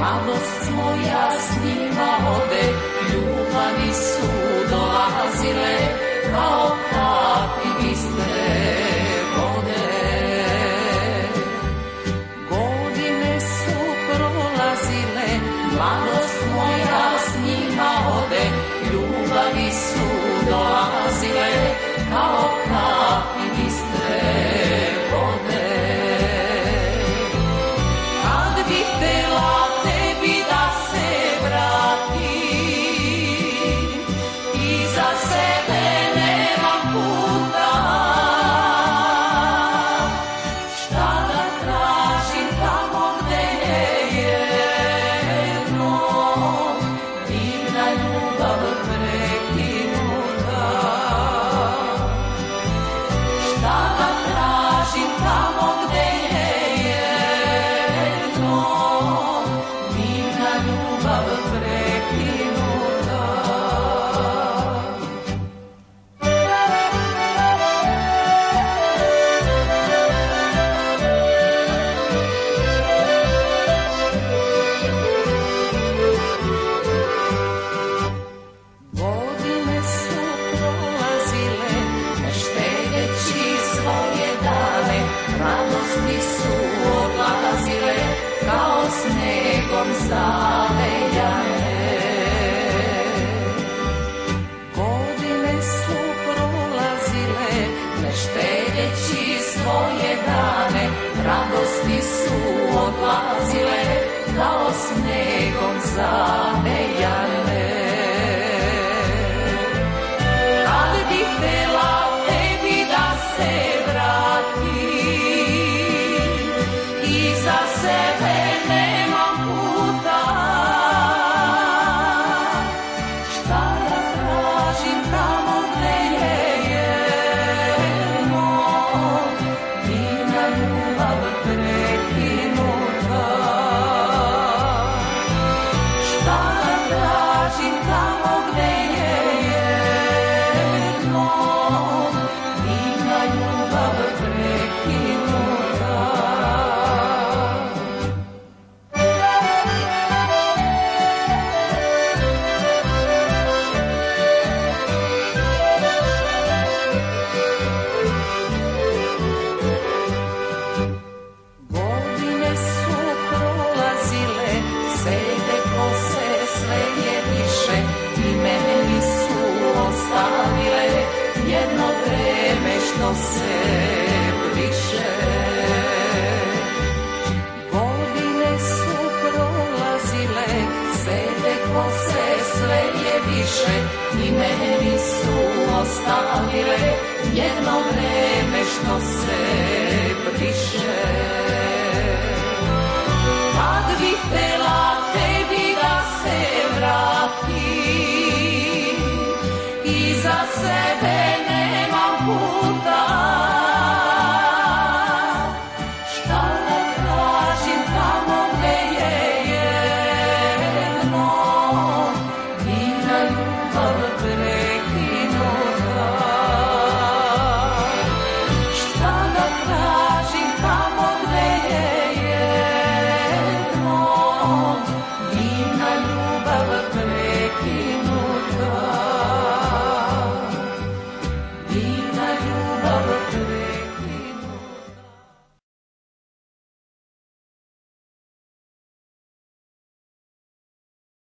mladost moja s njima ode, ljubavi su dolazile kao kapi bistre vode. Godine su prolazile, mladost moja s njima ode, ljubavi su dolazile kao kapi bistre vode. Kad bi htela tebi da se vratim, iza sebe nemam puta, šta da tražim tamo gde je jedno, divna ljubav prekinuta. Šta da tražim tamo gde je jedno, divna ljubav prekinuta. Godine su prolazile, ne štedeći svoje dane, radosti su odlazile kao snegom zavejane. Godine su prolazile, ne štedeći svoje dane, radosti su odlazile kao snegom zavejane. Kad bi htela tebi da se vratim, iza sebe nemam puta, šta da tražim tamo gde je jedno, divna ljubav prekinuta. Šta da tražim tamo gde je jedno, divna ljubav prekinuta. Godine su prolazile, sede kose sve je više, i meni su ostavile jedno vreme što se briše. Godine su prolazile, sede kose sve je više, i meni su ostavile jedno vreme što se briše.